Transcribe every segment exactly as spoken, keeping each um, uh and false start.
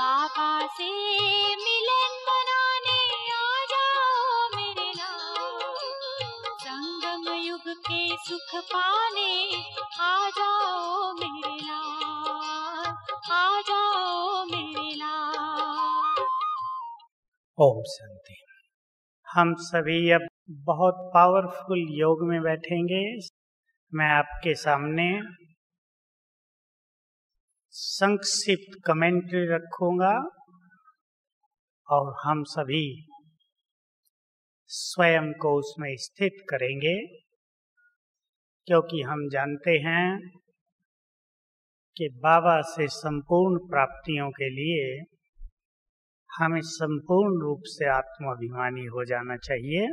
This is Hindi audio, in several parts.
बाबा से मिलन मनाने आ जाओ मेरे लाल, संगम युग के सुख पाने आ जाओ मेरे लाल, आ जाओ मेरे लाल। ओम शांति। हम सभी अब बहुत पावरफुल योग में बैठेंगे। मैं आपके सामने संक्षिप्त कमेंट्री रखूंगा और हम सभी स्वयं को उसमें स्थित करेंगे, क्योंकि हम जानते हैं कि बाबा से संपूर्ण प्राप्तियों के लिए हमें संपूर्ण रूप से आत्माभिमानी हो जाना चाहिए।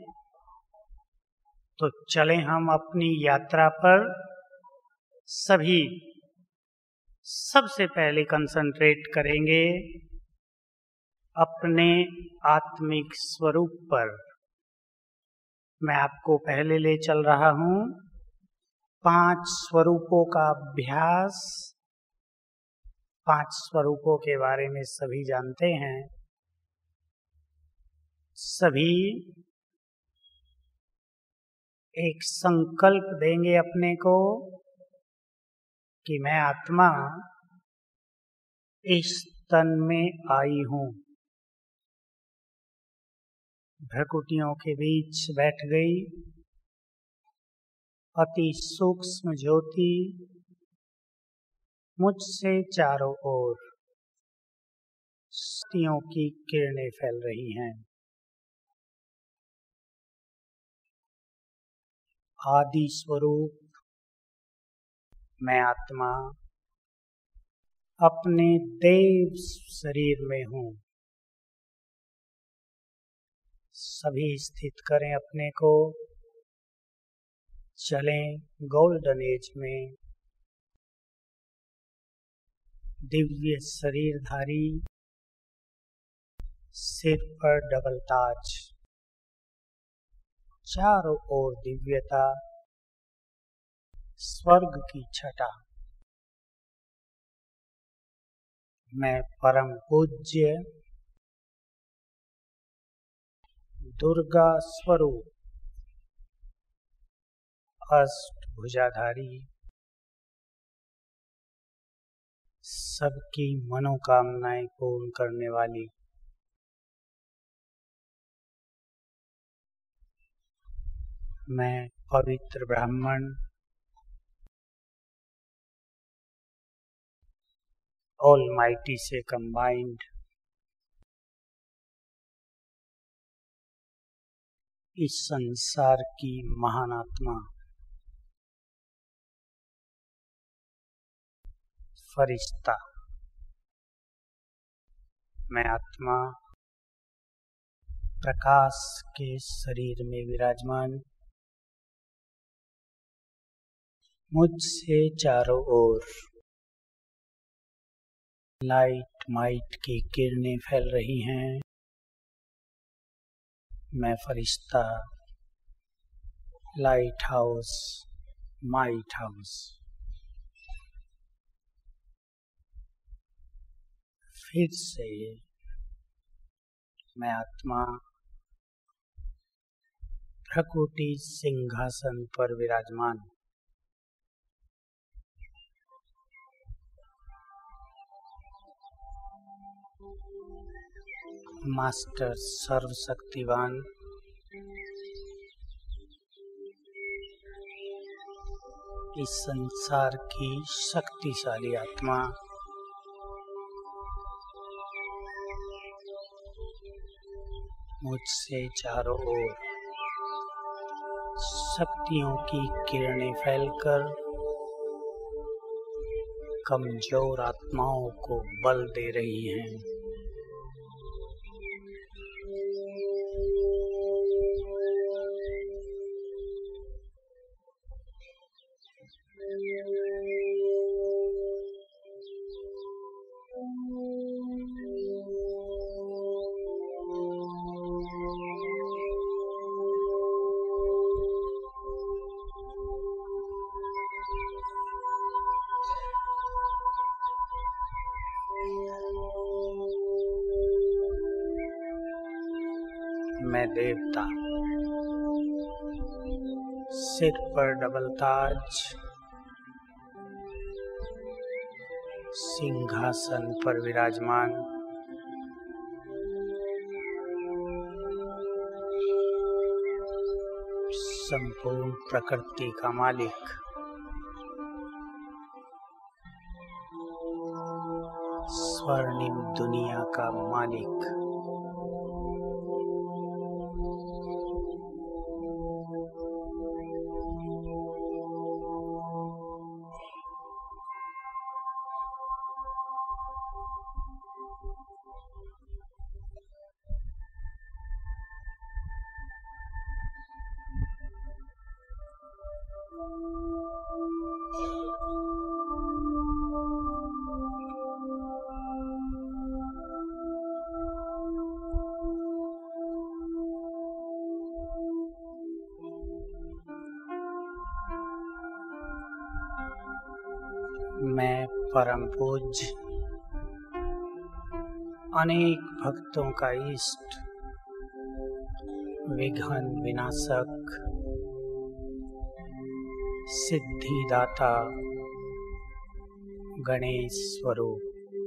तो चलें हम अपनी यात्रा पर सभी सबसे पहले कंसंट्रेट करेंगे अपने आत्मिक स्वरूप पर। मैं आपको पहले ले चल रहा हूँ पांच स्वरूपों का अभ्यास। पांच स्वरूपों के बारे में सभी जानते हैं। सभी एक संकल्प देंगे अपने को कि मैं आत्मा इस तन में आई हूँ। भ्रकुटियों के बीच बैठ गई अति सूक्ष्म ज्योति मुझसे चारों ओर शक्तियों की किरणें फैल रही हैं। आदि स्वरूप मैं आत्मा अपने देव शरीर में हूँ। सभी स्थित करें अपने को। चलें गोल्डन एज में। दिव्य शरीरधारी, सिर पर डबल ताज, चारों ओर दिव्यता, स्वर्ग की छटा। मैं परम पूज्य दुर्गा स्वरूप अष्टभुजाधारी, सबकी मनोकामनाएं पूर्ण करने वाली, मैं पवित्र ब्राह्मण ऑलमाइटी से कंबाइंड इस संसार की महान आत्मा, फरिश्ता। मैं आत्मा प्रकाश के शरीर में विराजमान, मुझसे चारों ओर लाइट माइट की किरणें फैल रही हैं। मैं फरिश्ता, लाइट हाउस, माइट हाउस। फिर से मैं आत्मा प्रकृति सिंहासन पर विराजमान, मास्टर सर्वशक्तिवान, इस संसार की शक्तिशाली आत्मा, मुझसे चारों ओर शक्तियों की किरणें फैलकर कमजोर आत्माओं को बल दे रही हैं। मैं देवता। सिर पर डबल ताज, सिंहासन पर विराजमान, संपूर्ण प्रकृति का मालिक, स्वर्णिम दुनिया का मालिक, मैं परम पूज्य अनेक भक्तों का इष्ट, विघ्न विनाशक, सिद्धिदाता गणेश स्वरूप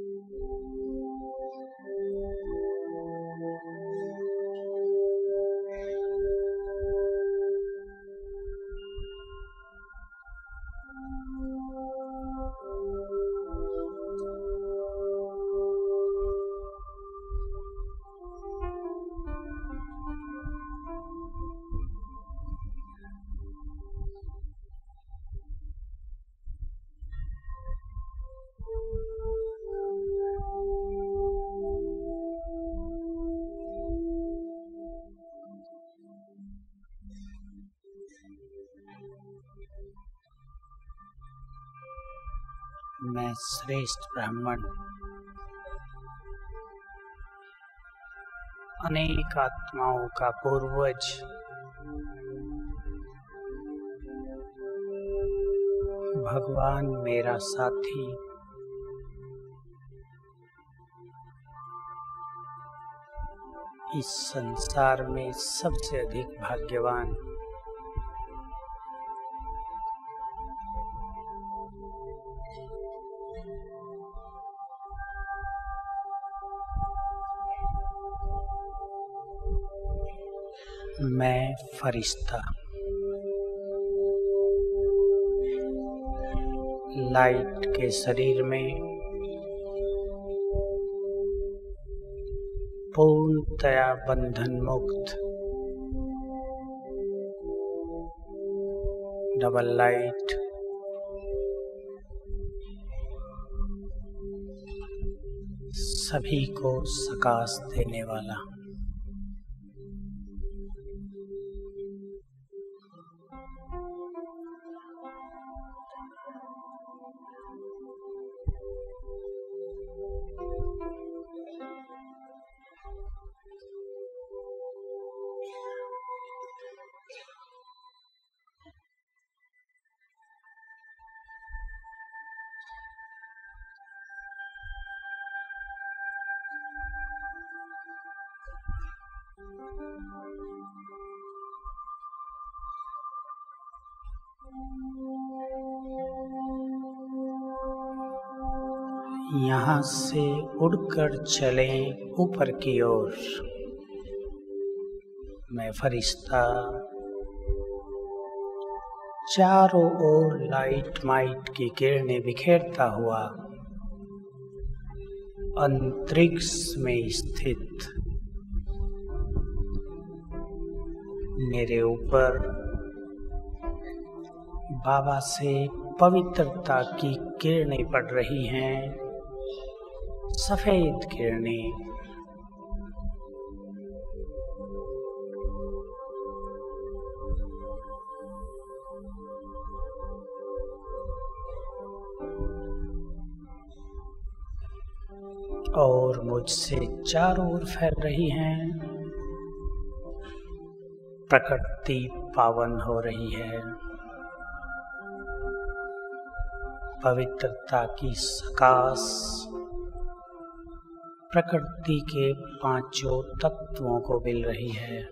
मैं श्रेष्ठ ब्राह्मण, अनेक आत्माओं का पूर्वज, भगवान मेरा साथी, इस संसार में सबसे अधिक भाग्यवान, मैं फरिश्ता, लाइट के शरीर में पूर्णतया बंधन मुक्त, डबल लाइट, सभी को सकाश देने वाला। यहाँ से उड़कर चलें ऊपर की ओर। मैं फरिश्ता चारों ओर लाइट माइट की किरणें बिखेरता हुआ अंतरिक्ष में स्थित मेरे ऊपर बाबा से पवित्रता की किरणें पड़ रही हैं, सफेद किरणें। और मुझसे चारों ओर फैल रही हैं, प्रकृति पावन हो रही है, पवित्रता की सकाश प्रकृति के पांचों तत्वों को मिल रही है।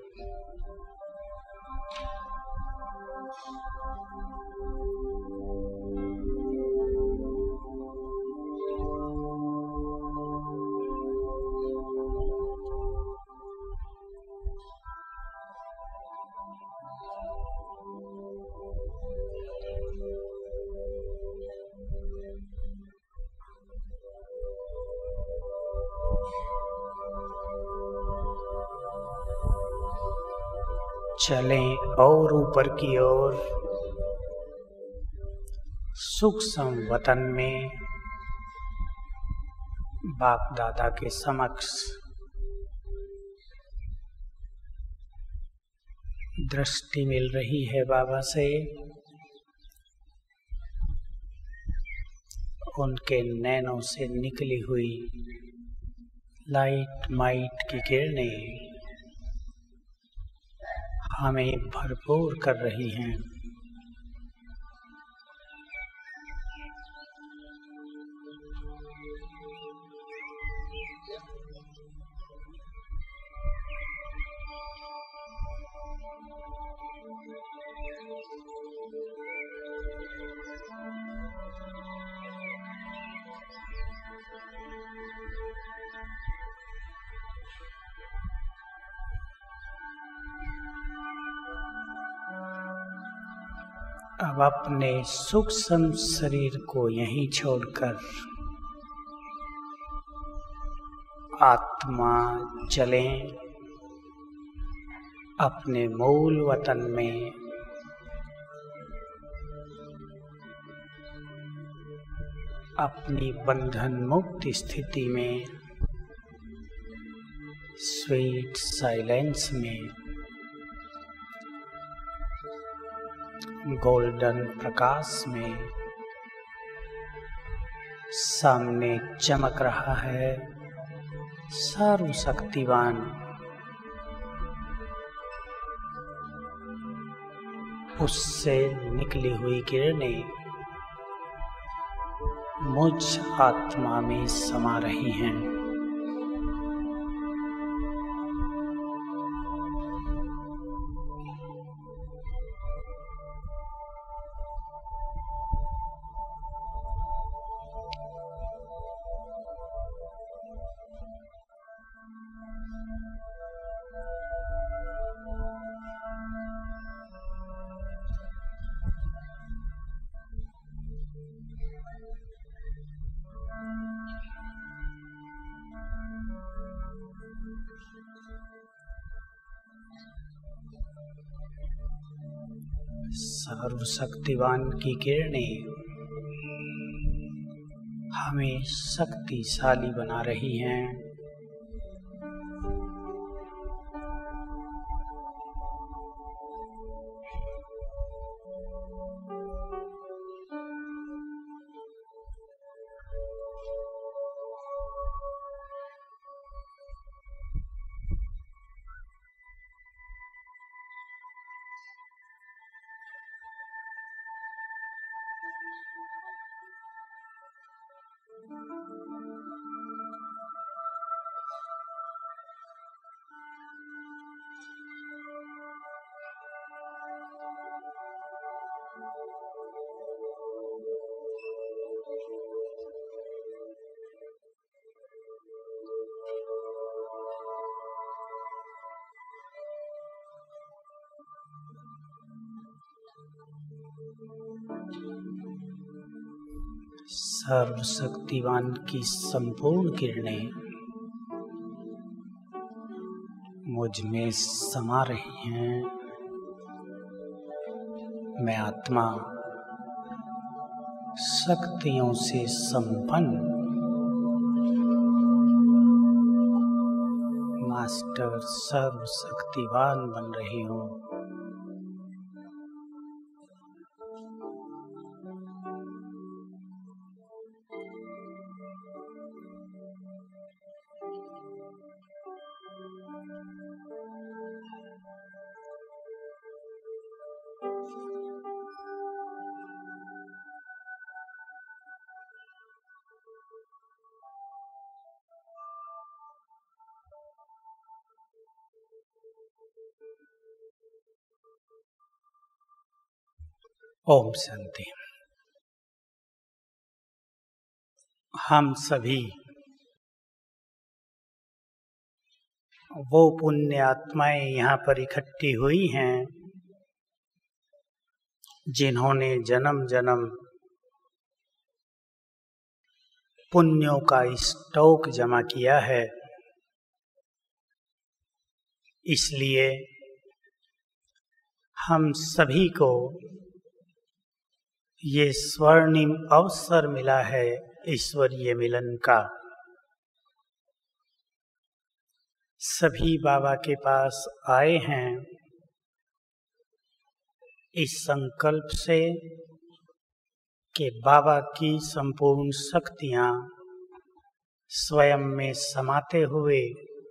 चलें और ऊपर की ओर सूक्ष्म वतन में बाप दादा के समक्ष दृष्टि मिल रही है बाबा से। उनके नैनों से निकली हुई लाइट माइट की किरणें हमें भरपूर कर रही हैं। अब अपने सूक्ष्म शरीर को यहीं छोड़कर आत्मा चलें अपने मूल वतन में। अपनी बंधन मुक्त स्थिति में, स्वीट साइलेंस में, गोल्डन प्रकाश में। सामने चमक रहा है सर्वशक्तिवान उससे निकली हुई किरणें मुझ आत्मा में समा रही हैं। सर्वशक्तिवान की किरणें हमें शक्तिशाली बना रही हैं। सर्वशक्तिवान की संपूर्ण किरणें मुझ में समा रही हैं। मैं आत्मा शक्तियों से संपन्न मास्टर सर्वशक्तिवान बन रही हूँ। ओम शांति। हम सभी वो पुण्य आत्माएं यहाँ पर इकट्ठी हुई हैं जिन्होंने जन्म जन्म पुण्यों का स्टॉक जमा किया है। इसलिए हम सभी को ये स्वर्णिम अवसर मिला है ईश्वरीय मिलन का। सभी बाबा के पास आए हैं इस संकल्प से कि बाबा की संपूर्ण शक्तियाँ स्वयं में समाते हुए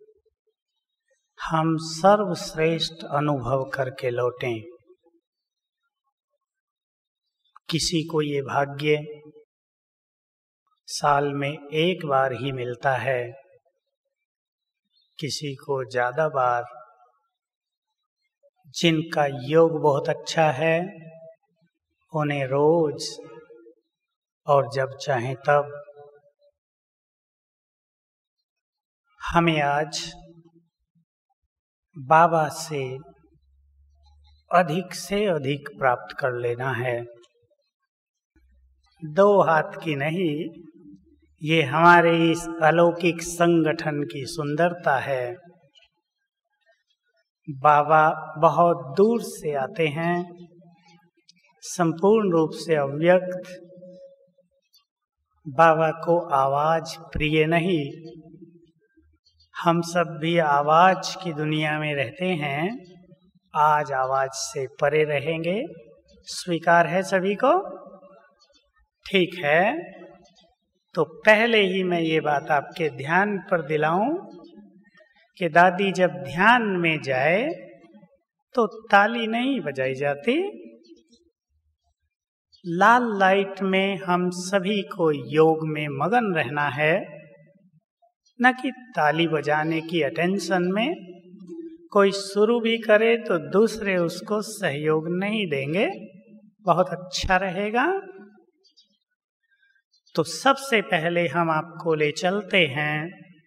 हम सर्वश्रेष्ठ अनुभव करके लौटें। किसी को ये भाग्य साल में एक बार ही मिलता है, किसी को ज़्यादा बार। जिनका योग बहुत अच्छा है उन्हें रोज और जब चाहें तब। हमें आज बाबा से अधिक से अधिक प्राप्त कर लेना है। दो हाथ की नहीं, ये हमारे इस अलौकिक संगठन की सुंदरता है। बाबा बहुत दूर से आते हैं, संपूर्ण रूप से अव्यक्त। बाबा को आवाज प्रिय नहीं। हम सब भी आवाज की दुनिया में रहते हैं, आज आवाज से परे रहेंगे। स्वीकार है सभी को? ठीक है, तो पहले ही मैं ये बात आपके ध्यान पर दिलाऊं कि दादी जब ध्यान में जाए तो ताली नहीं बजाई जाती। लाल लाइट में हम सभी को योग में मगन रहना है, न कि ताली बजाने की अटेंशन में। कोई शुरू भी करे तो दूसरे उसको सहयोग नहीं देंगे, बहुत अच्छा रहेगा। तो सबसे पहले हम आपको ले चलते हैं,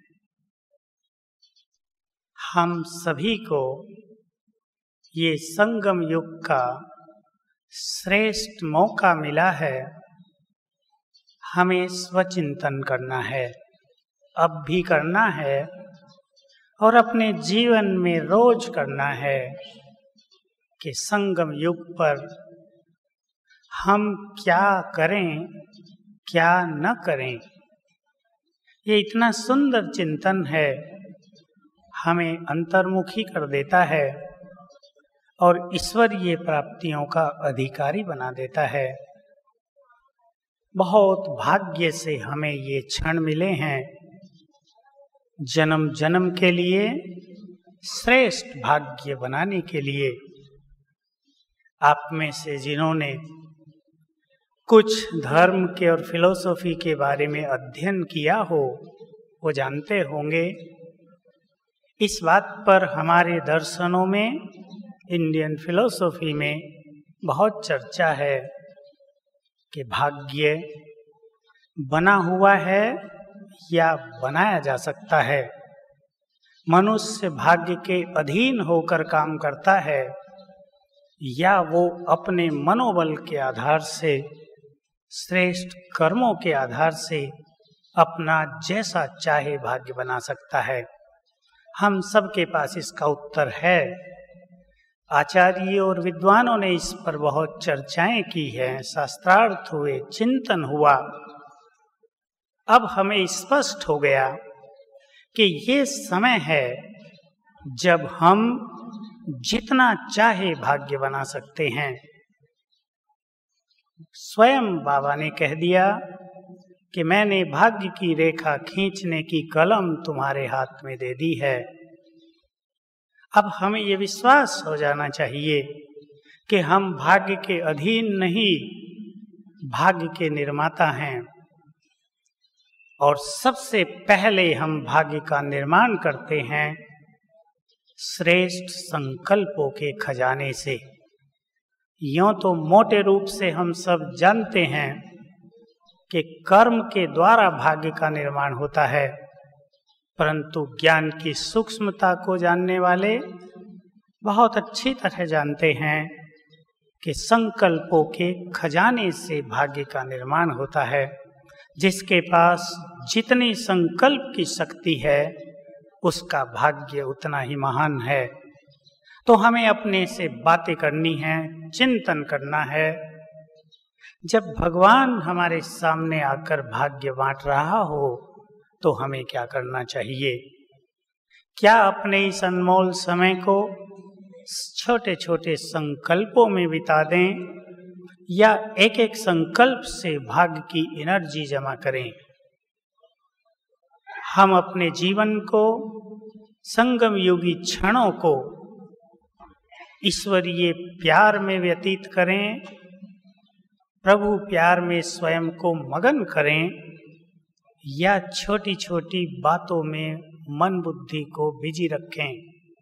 हम सभी को ये संगम युग का श्रेष्ठ मौका मिला है। हमें स्वचिंतन करना है, अब भी करना है और अपने जीवन में रोज करना है कि संगम युग पर हम क्या करें, क्या न करें। ये इतना सुंदर चिंतन है, हमें अंतर्मुखी कर देता है और ईश्वरीय प्राप्तियों का अधिकारी बना देता है। बहुत भाग्य से हमें ये क्षण मिले हैं। जन्म जन्म के लिए श्रेष्ठ भाग्य बनाने के लिए आप में से जिन्होंने कुछ धर्म के और फिलॉसफी के बारे में अध्ययन किया हो वो जानते होंगे। इस बात पर हमारे दर्शनों में, इंडियन फिलॉसफी में बहुत चर्चा है कि भाग्य बना हुआ है या बनाया जा सकता है। मनुष्य भाग्य के अधीन होकर काम करता है या वो अपने मनोबल के आधार से, श्रेष्ठ कर्मों के आधार से अपना जैसा चाहे भाग्य बना सकता है। हम सबके पास इसका उत्तर है। आचार्य और विद्वानों ने इस पर बहुत चर्चाएं की हैं, शास्त्रार्थ हुए, चिंतन हुआ। अब हमें स्पष्ट हो गया कि ये समय है जब हम जितना चाहे भाग्य बना सकते हैं। स्वयं बाबा ने कह दिया कि मैंने भाग्य की रेखा खींचने की कलम तुम्हारे हाथ में दे दी है। अब हमें ये विश्वास हो जाना चाहिए कि हम भाग्य के अधीन नहीं, भाग्य के निर्माता हैं। और सबसे पहले हम भाग्य का निर्माण करते हैं श्रेष्ठ संकल्पों के खजाने से। यों तो मोटे रूप से हम सब जानते हैं कि कर्म के द्वारा भाग्य का निर्माण होता है, परंतु ज्ञान की सूक्ष्मता को जानने वाले बहुत अच्छी तरह जानते हैं कि संकल्पों के खजाने से भाग्य का निर्माण होता है। जिसके पास जितनी संकल्प की शक्ति है उसका भाग्य उतना ही महान है। तो हमें अपने से बातें करनी है, चिंतन करना है। जब भगवान हमारे सामने आकर भाग्य बांट रहा हो तो हमें क्या करना चाहिए? क्या अपने इस अनमोल समय को छोटे छोटे संकल्पों में बिता दें या एक एक संकल्प से भाग्य की एनर्जी जमा करें? हम अपने जीवन को, संगम युगी क्षणों को ईश्वरीय प्यार में व्यतीत करें, प्रभु प्यार में स्वयं को मगन करें, या छोटी छोटी बातों में मन बुद्धि को बिजी रखें।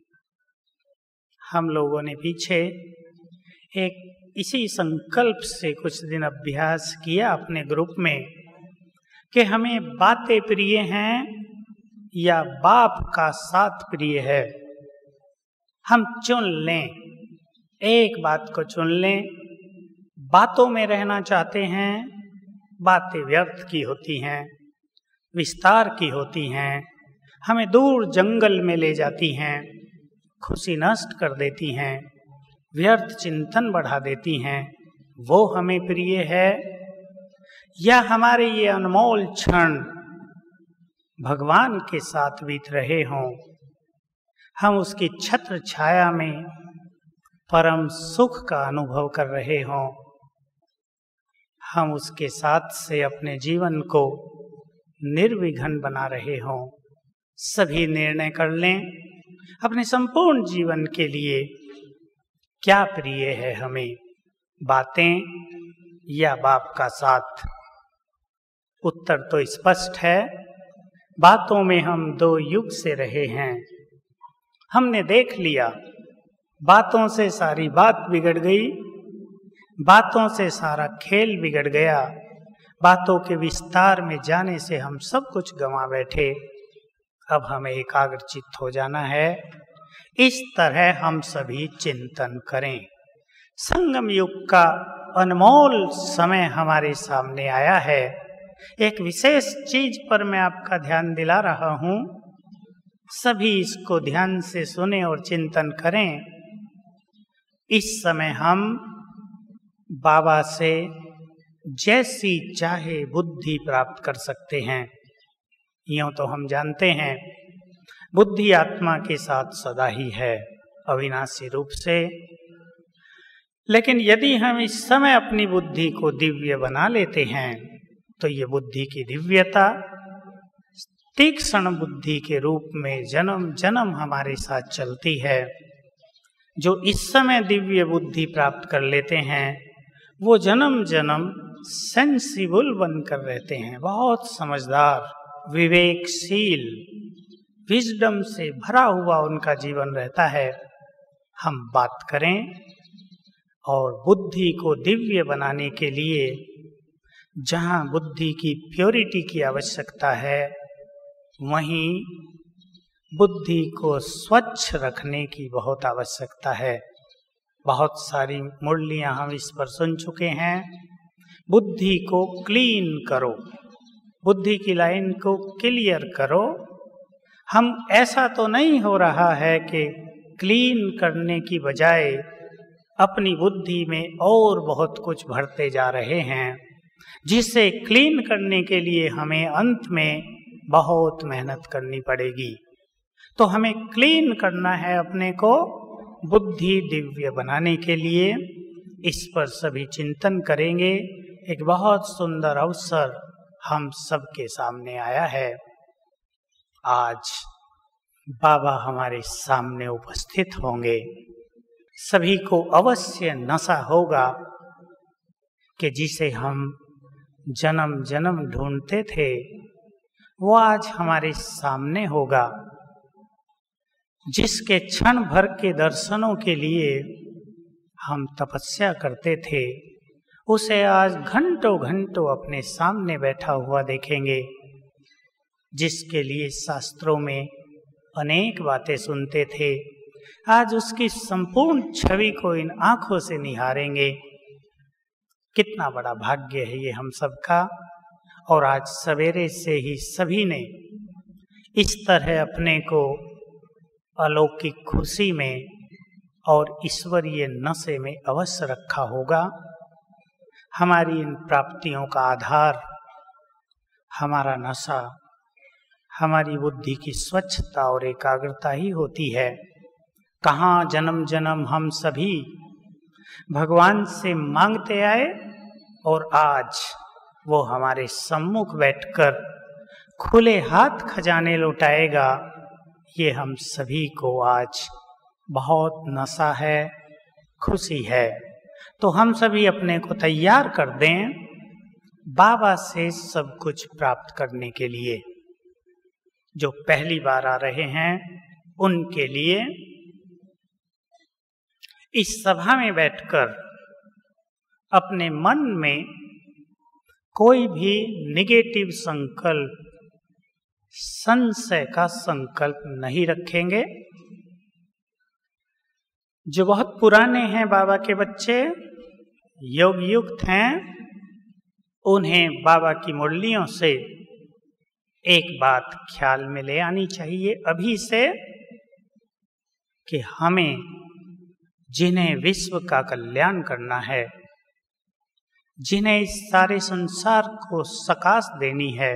हम लोगों ने पीछे एक इसी संकल्प से कुछ दिन अभ्यास किया अपने ग्रुप में कि हमें बातें प्रिय हैं या बाप का साथ प्रिय है। हम चुन लें, एक बात को चुन लें। बातों में रहना चाहते हैं, बातें व्यर्थ की होती हैं, विस्तार की होती हैं, हमें दूर जंगल में ले जाती हैं, खुशी नष्ट कर देती हैं, व्यर्थ चिंतन बढ़ा देती हैं। वो हमें प्रिय है या हमारे ये अनमोल क्षण भगवान के साथ बीत रहे हों, हम उसकी छत्र छाया में परम सुख का अनुभव कर रहे हों, हम उसके साथ से अपने जीवन को निर्विघ्न बना रहे हों। सभी निर्णय कर लें अपने संपूर्ण जीवन के लिए क्या प्रिय है हमें, बातें या बाप का साथ। उत्तर तो स्पष्ट है, बातों में हम दो युग से रहे हैं। हमने देख लिया, बातों से सारी बात बिगड़ गई, बातों से सारा खेल बिगड़ गया, बातों के विस्तार में जाने से हम सब कुछ गंवा बैठे। अब हमें एकाग्रचित्त हो जाना है। इस तरह हम सभी चिंतन करें। संगम युग का अनमोल समय हमारे सामने आया है। एक विशेष चीज पर मैं आपका ध्यान दिला रहा हूं, सभी इसको ध्यान से सुने और चिंतन करें। इस समय हम बाबा से जैसी चाहे बुद्धि प्राप्त कर सकते हैं। यूं तो हम जानते हैं बुद्धि आत्मा के साथ सदा ही है, अविनाशी रूप से। लेकिन यदि हम इस समय अपनी बुद्धि को दिव्य बना लेते हैं तो ये बुद्धि की दिव्यता तीक्ष्ण बुद्धि के रूप में जन्म जन्म हमारे साथ चलती है। जो इस समय दिव्य बुद्धि प्राप्त कर लेते हैं वो जन्म जन्म सेंसिबल बनकर रहते हैं, बहुत समझदार, विवेकशील, विजडम से भरा हुआ उनका जीवन रहता है। हम बात करें और बुद्धि को दिव्य बनाने के लिए जहाँ बुद्धि की प्योरिटी की आवश्यकता है, वहीं बुद्धि को स्वच्छ रखने की बहुत आवश्यकता है। बहुत सारी मुरलियाँ हम इस पर सुन चुके हैं। बुद्धि को क्लीन करो, बुद्धि की लाइन को क्लियर करो। हम ऐसा तो नहीं हो रहा है कि क्लीन करने की बजाय अपनी बुद्धि में और बहुत कुछ भरते जा रहे हैं, जिसे क्लीन करने के लिए हमें अंत में बहुत मेहनत करनी पड़ेगी। तो हमें क्लीन करना है अपने को बुद्धि दिव्य बनाने के लिए। इस पर सभी चिंतन करेंगे। एक बहुत सुंदर अवसर हम सबके सामने आया है। आज बाबा हमारे सामने उपस्थित होंगे। सभी को अवश्य नशा होगा कि जिसे हम जन्म जन्म ढूंढते थे वो आज हमारे सामने होगा। जिसके क्षण भर के दर्शनों के लिए हम तपस्या करते थे उसे आज घंटों घंटों अपने सामने बैठा हुआ देखेंगे, जिसके लिए शास्त्रों में अनेक बातें सुनते थे, आज उसकी संपूर्ण छवि को इन आंखों से निहारेंगे। कितना बड़ा भाग्य है ये हम सबका। और आज सवेरे से ही सभी ने इस तरह अपने को अलौकिक खुशी में और ईश्वरीय नशे में अवश्य रखा होगा। हमारी इन प्राप्तियों का आधार हमारा नशा, हमारी बुद्धि की स्वच्छता और एकाग्रता ही होती है। कहाँ जन्म जन्म हम सभी भगवान से मांगते आए और आज वो हमारे सम्मुख बैठकर खुले हाथ खजाने लौटाएगा। ये हम सभी को आज बहुत नशा है, खुशी है। तो हम सभी अपने को तैयार कर दें बाबा से सब कुछ प्राप्त करने के लिए। जो पहली बार आ रहे हैं उनके लिए इस सभा में बैठकर अपने मन में कोई भी निगेटिव संकल्प, संशय का संकल्प नहीं रखेंगे। जो बहुत पुराने हैं बाबा के बच्चे, योग युक्त हैं, उन्हें बाबा की मुरलियों से एक बात ख्याल में ले आनी चाहिए अभी से कि हमें जिन्हें विश्व का कल्याण करना है, जिन्हें इस सारे संसार को सकाश देनी है,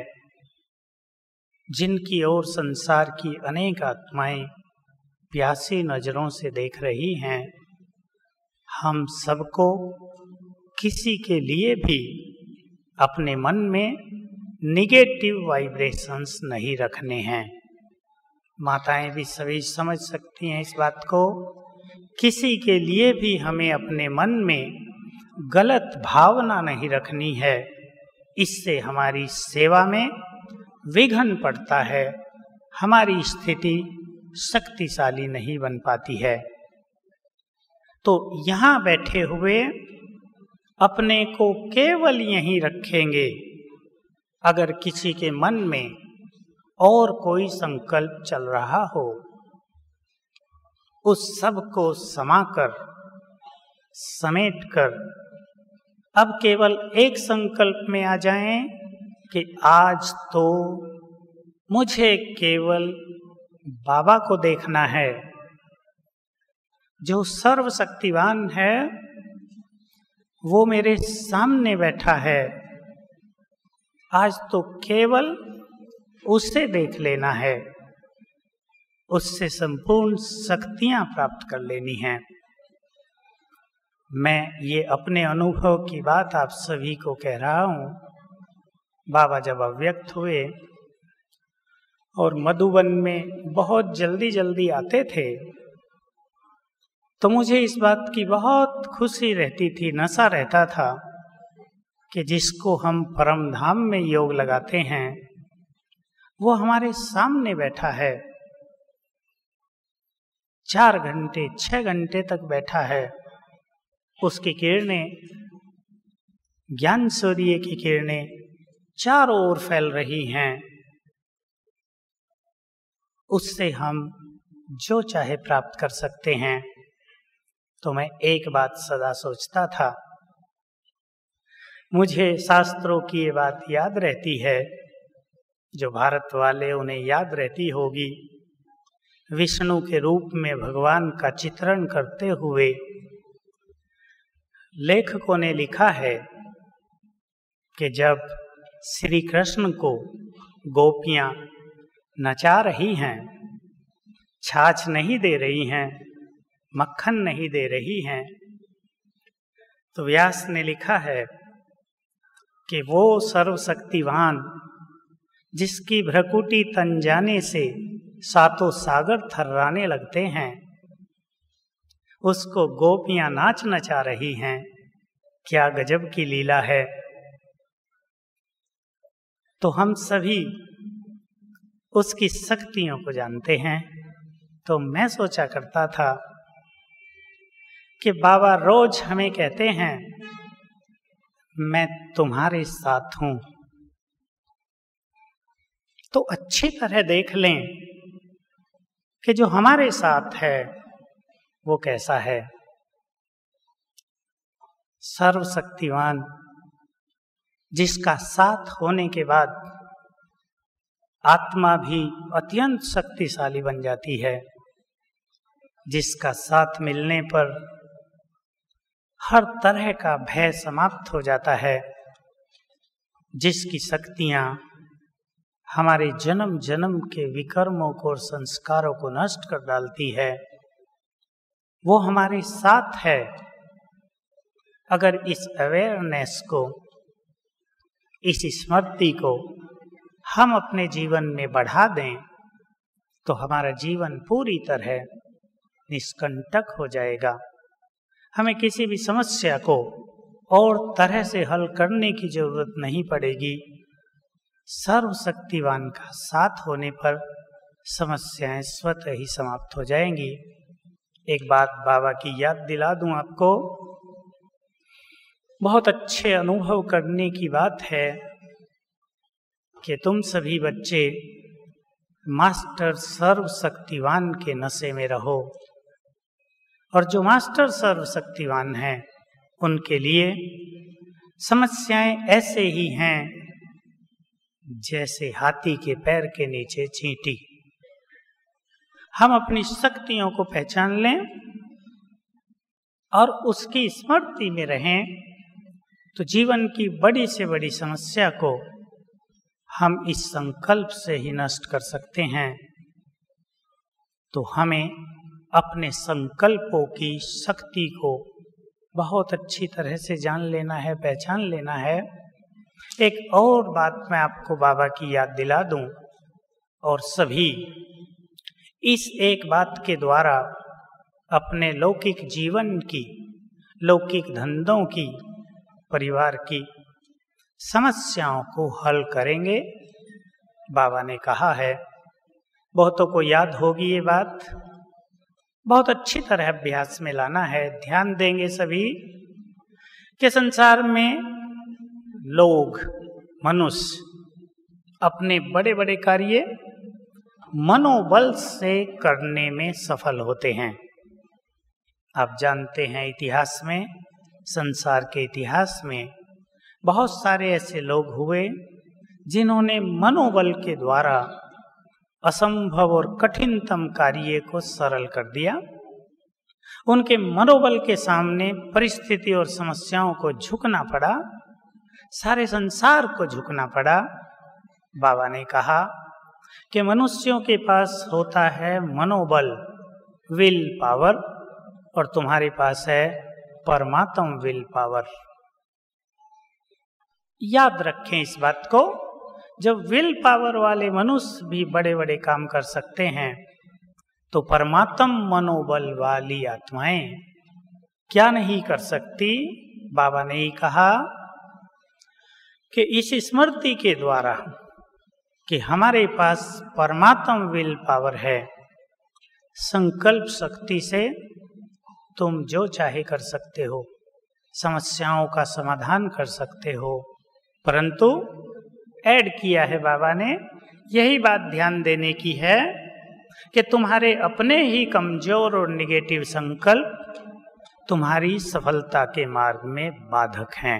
जिनकी ओर संसार की अनेक आत्माएं प्यासी नजरों से देख रही हैं, हम सबको किसी के लिए भी अपने मन में निगेटिव वाइब्रेशंस नहीं रखने हैं। माताएं भी सभी समझ सकती हैं इस बात को। किसी के लिए भी हमें अपने मन में गलत भावना नहीं रखनी है। इससे हमारी सेवा में विघ्न पड़ता है, हमारी स्थिति शक्तिशाली नहीं बन पाती है। तो यहाँ बैठे हुए अपने को केवल यहीं रखेंगे। अगर किसी के मन में और कोई संकल्प चल रहा हो, उस सब को समाकर समेटकर अब केवल एक संकल्प में आ जाएं कि आज तो मुझे केवल बाबा को देखना है, जो सर्वशक्तिवान है वो मेरे सामने बैठा है। आज तो केवल उसे देख लेना है, उससे संपूर्ण शक्तियां प्राप्त कर लेनी हैं। मैं ये अपने अनुभव की बात आप सभी को कह रहा हूँ। बाबा जब अव्यक्त हुए और मधुबन में बहुत जल्दी जल्दी आते थे, तो मुझे इस बात की बहुत खुशी रहती थी, नशा रहता था कि जिसको हम परम धाम में योग लगाते हैं वो हमारे सामने बैठा है। चार घंटे छह घंटे तक बैठा है। उसकी किरणें, ज्ञान सूर्य की किरणें चारों ओर फैल रही हैं। उससे हम जो चाहे प्राप्त कर सकते हैं। तो मैं एक बात सदा सोचता था, मुझे शास्त्रों की ये बात याद रहती है, जो भारत वाले उन्हें याद रहती होगी। विष्णु के रूप में भगवान का चित्रण करते हुए लेखकों ने लिखा है कि जब श्री कृष्ण को गोपियां नचा रही हैं, छाछ नहीं दे रही हैं, मक्खन नहीं दे रही हैं, तो व्यास ने लिखा है कि वो सर्वशक्तिवान जिसकी भ्रकुटी तन जाने से सातों सागर थर्राने लगते हैं, उसको गोपियां नाच नचा रही हैं। क्या गजब की लीला है। तो हम सभी उसकी शक्तियों को जानते हैं। तो मैं सोचा करता था कि बाबा रोज हमें कहते हैं मैं तुम्हारे साथ हूं, तो अच्छी तरह देख लें कि जो हमारे साथ है वो कैसा है। सर्वशक्तिवान, जिसका साथ होने के बाद आत्मा भी अत्यंत शक्तिशाली बन जाती है, जिसका साथ मिलने पर हर तरह का भय समाप्त हो जाता है, जिसकी शक्तियां हमारे जन्म जन्म के विकर्मों को और संस्कारों को नष्ट कर डालती है, वो हमारे साथ है। अगर इस अवेयरनेस को, इस स्मृति को हम अपने जीवन में बढ़ा दें तो हमारा जीवन पूरी तरह निष्कंटक हो जाएगा। हमें किसी भी समस्या को और तरह से हल करने की जरूरत नहीं पड़ेगी। सर्वशक्तिवान का साथ होने पर समस्याएं स्वतः ही समाप्त हो जाएंगी। एक बात बाबा की याद दिला दूं आपको, बहुत अच्छे अनुभव करने की बात है कि तुम सभी बच्चे मास्टर सर्वशक्तिवान के नशे में रहो, और जो मास्टर सर्वशक्तिवान हैं उनके लिए समस्याएं ऐसे ही हैं जैसे हाथी के पैर के नीचे चींटी। हम अपनी शक्तियों को पहचान लें और उसकी स्मृति में रहें तो जीवन की बड़ी से बड़ी समस्या को हम इस संकल्प से ही नष्ट कर सकते हैं। तो हमें अपने संकल्पों की शक्ति को बहुत अच्छी तरह से जान लेना है, पहचान लेना है। एक और बात मैं आपको बाबा की याद दिला दूं, और सभी इस एक बात के द्वारा अपने लौकिक जीवन की, लौकिक धंधों की, परिवार की समस्याओं को हल करेंगे। बाबा ने कहा है, बहुतों को याद होगी ये बात, बहुत अच्छी तरह अभ्यास में लाना है। ध्यान देंगे सभी कि संसार में लोग, मनुष्य अपने बड़े बड़े कार्य मनोबल से करने में सफल होते हैं। आप जानते हैं इतिहास में, संसार के इतिहास में बहुत सारे ऐसे लोग हुए जिन्होंने मनोबल के द्वारा असंभव और कठिनतम कार्य को सरल कर दिया। उनके मनोबल के सामने परिस्थिति और समस्याओं को झुकना पड़ा, सारे संसार को झुकना पड़ा। बाबा ने कहा कि मनुष्यों के पास होता है मनोबल, विल पावर, और तुम्हारे पास है परमात्म विल पावर। याद रखें इस बात को। जब विल पावर वाले मनुष्य भी बड़े बड़े काम कर सकते हैं तो परमात्म मनोबल वाली आत्माएं क्या नहीं कर सकती। बाबा ने ही कहा कि इस स्मृति के द्वारा कि हमारे पास परमात्म विल पावर है, संकल्प शक्ति से तुम जो चाहे कर सकते हो, समस्याओं का समाधान कर सकते हो। परंतु ऐड किया है बाबा ने, यही बात ध्यान देने की है कि तुम्हारे अपने ही कमजोर और निगेटिव संकल्प तुम्हारी सफलता के मार्ग में बाधक हैं।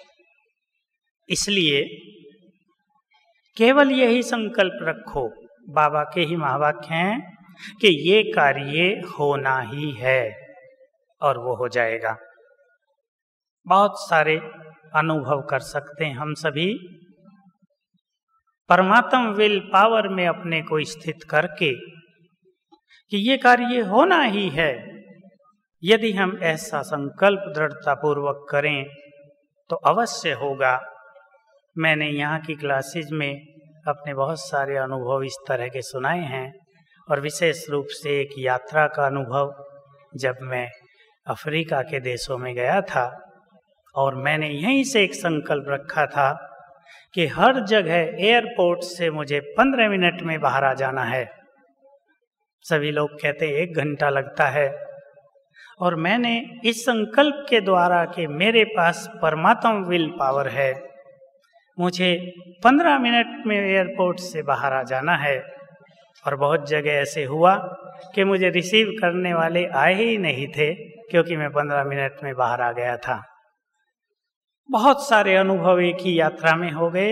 इसलिए केवल यही संकल्प रखो, बाबा के ही महावाक्य हैं कि ये कार्य होना ही है, और वो हो जाएगा। बहुत सारे अनुभव कर सकते हैं हम सभी परमात्म विल पावर में अपने को स्थित करके कि ये कार्य होना ही है। यदि हम ऐसा संकल्प दृढ़ता पूर्वक करें तो अवश्य होगा। मैंने यहाँ की क्लासेज में अपने बहुत सारे अनुभव इस तरह के सुनाए हैं, और विशेष रूप से एक यात्रा का अनुभव जब मैं अफ्रीका के देशों में गया था, और मैंने यहीं से एक संकल्प रखा था कि हर जगह एयरपोर्ट से मुझे पंद्रह मिनट में बाहर आ जाना है। सभी लोग कहते एक घंटा लगता है, और मैंने इस संकल्प के द्वारा कि मेरे पास परमात्मा विल पावर है, मुझे पंद्रह मिनट में एयरपोर्ट से बाहर आ जाना है। और बहुत जगह ऐसे हुआ कि मुझे रिसीव करने वाले आए ही नहीं थे, क्योंकि मैं पंद्रह मिनट में बाहर आ गया था। बहुत सारे अनुभव एक ही यात्रा में हो गए।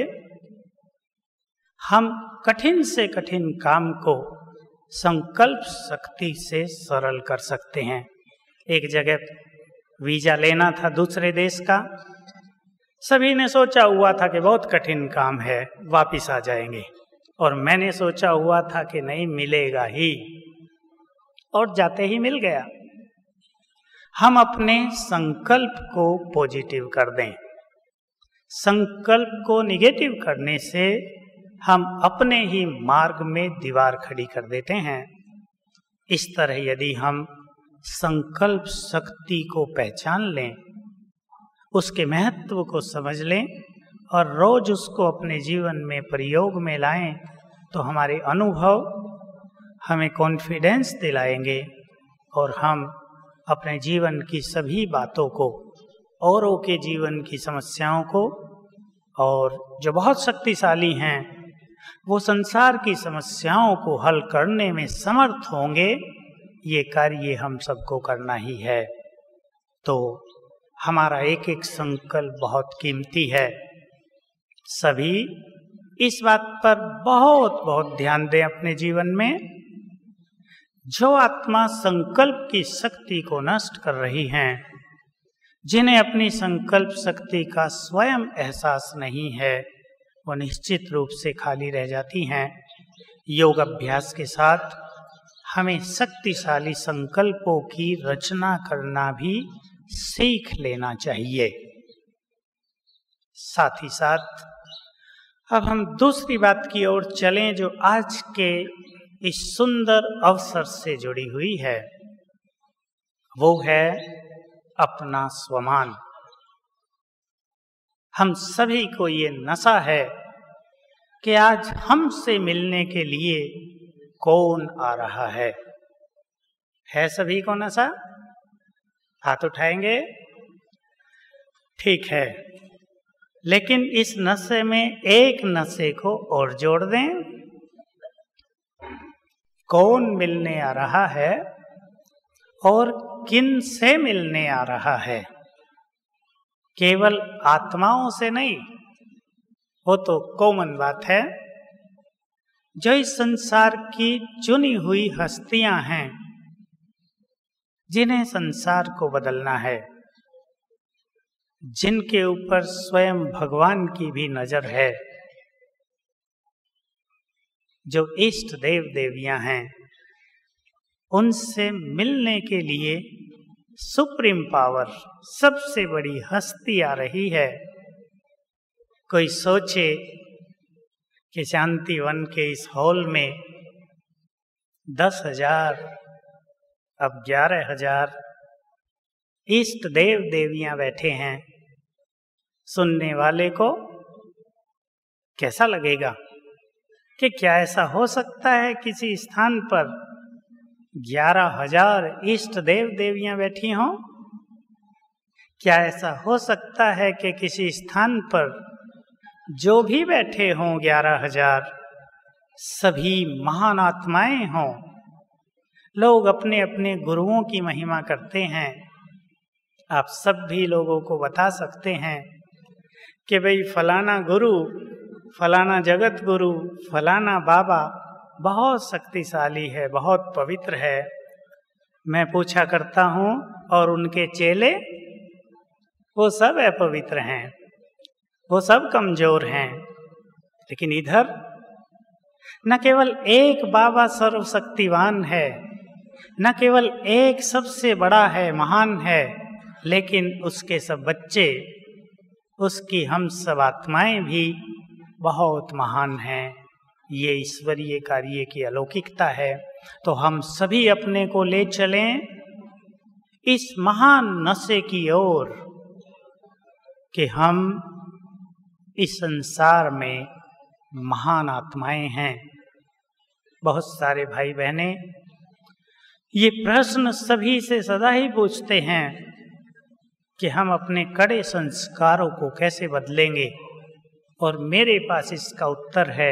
हम कठिन से कठिन काम को संकल्प शक्ति से सरल कर सकते हैं। एक जगह वीजा लेना था दूसरे देश का, सभी ने सोचा हुआ था कि बहुत कठिन काम है, वापिस आ जाएंगे, और मैंने सोचा हुआ था कि नहीं, मिलेगा ही, और जाते ही मिल गया। हम अपने संकल्प को पॉजिटिव कर दें। संकल्प को निगेटिव करने से हम अपने ही मार्ग में दीवार खड़ी कर देते हैं। इस तरह यदि हम संकल्प शक्ति को पहचान लें, उसके महत्व को समझ लें और रोज उसको अपने जीवन में प्रयोग में लाएं, तो हमारे अनुभव हमें कॉन्फिडेंस दिलाएंगे और हम अपने जीवन की सभी बातों को, औरों के जीवन की समस्याओं को, और जो बहुत शक्तिशाली हैं वो संसार की समस्याओं को हल करने में समर्थ होंगे। ये कार्य हम सबको करना ही है। तो हमारा एक एक संकल्प बहुत कीमती है। सभी इस बात पर बहुत बहुत ध्यान दें अपने जीवन में। जो आत्मा संकल्प की शक्ति को नष्ट कर रही हैं, जिन्हें अपनी संकल्प शक्ति का स्वयं एहसास नहीं है, वो निश्चित रूप से खाली रह जाती हैं। योग अभ्यास के साथ हमें शक्तिशाली संकल्पों की रचना करना भी सीख लेना चाहिए। साथ ही साथ अब हम दूसरी बात की ओर चलें, जो आज के इस सुंदर अवसर से जुड़ी हुई है। वो है अपना स्वमान। हम सभी को ये नशा है कि आज हमसे मिलने के लिए कौन आ रहा है। है सभी को नशा? हाथ उठाएंगे? ठीक है, लेकिन इस नशे में एक नशे को और जोड़ दें। कौन मिलने आ रहा है और किन से मिलने आ रहा है? केवल आत्माओं से नहीं, वो तो कॉमन बात है। जो इस संसार की चुनी हुई हस्तियां हैं, जिन्हें संसार को बदलना है, जिनके ऊपर स्वयं भगवान की भी नजर है, जो इष्ट देव देवियां हैं, उनसे मिलने के लिए सुप्रीम पावर, सबसे बड़ी हस्ती आ रही है। कोई सोचे कि शांति वन के इस हॉल में दस हजार, अब ग्यारह हजार इष्ट देव देवियां बैठे हैं। सुनने वाले को कैसा लगेगा कि क्या ऐसा हो सकता है किसी स्थान पर ग्यारह हजार इष्ट देव देवियां बैठी हों? क्या ऐसा हो सकता है कि किसी स्थान पर जो भी बैठे हों ग्यारह हजार सभी महान आत्माएं हों? लोग अपने अपने गुरुओं की महिमा करते हैं। आप सब भी लोगों को बता सकते हैं कि भाई फलाना गुरु, फलाना जगत गुरु, फलाना बाबा बहुत शक्तिशाली है, बहुत पवित्र है। मैं पूछा करता हूँ, और उनके चेले वो सब अपवित्र हैं, वो सब कमजोर हैं। लेकिन इधर न केवल एक बाबा सर्वशक्तिवान है, न केवल एक सबसे बड़ा है, महान है, लेकिन उसके सब बच्चे, उसकी हम सब आत्माएं भी बहुत महान हैं। ये ईश्वरीय कार्य की अलौकिकता है। तो हम सभी अपने को ले चलें इस महान नशे की ओर कि हम इस संसार में महान आत्माएं हैं। बहुत सारे भाई बहनें ये प्रश्न सभी से सदा ही पूछते हैं कि हम अपने कड़े संस्कारों को कैसे बदलेंगे, और मेरे पास इसका उत्तर है,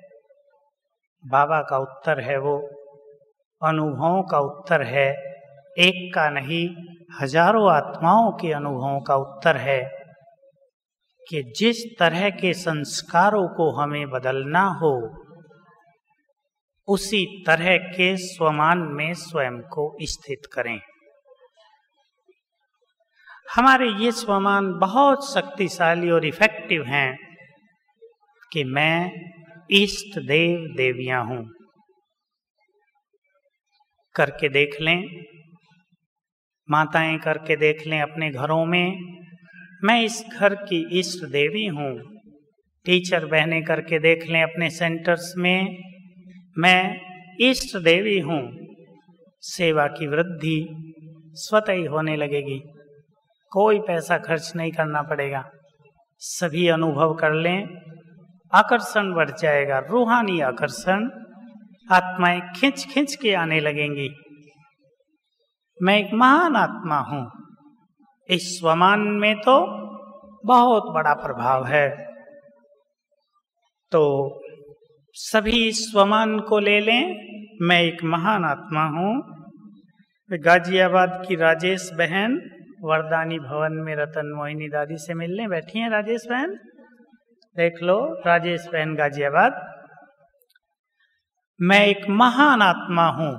बाबा का उत्तर है, वो अनुभवों का उत्तर है, एक का नहीं हजारों आत्माओं के अनुभवों का उत्तर है कि जिस तरह के संस्कारों को हमें बदलना हो उसी तरह के स्वमान में स्वयं को स्थित करें। हमारे ये स्वमान बहुत शक्तिशाली और इफेक्टिव हैं कि मैं इष्ट देव देवियां हूं। करके देख लें, माताएं करके देख लें अपने घरों में, मैं इस घर की इष्ट देवी हूँ। टीचर बहनें करके देख लें अपने सेंटर्स में, मैं इष्ट देवी हूँ। सेवा की वृद्धि स्वतः ही होने लगेगी, कोई पैसा खर्च नहीं करना पड़ेगा। सभी अनुभव कर लें, आकर्षण बढ़ जाएगा, रूहानी आकर्षण। आत्माएं खिंच खिंच के आने लगेंगी। मैं एक महान आत्मा हूं। इस स्वमान में तो बहुत बड़ा प्रभाव है। तो सभी इस स्वमान को ले लें, मैं एक महान आत्मा हूं। गाजियाबाद की राजेश बहन वरदानी भवन में रतन मोहिनी दादी से मिलने बैठी हैं। राजेश बहन देख लो, राजेश बहन गाजियाबाद। मैं एक महान आत्मा हूं।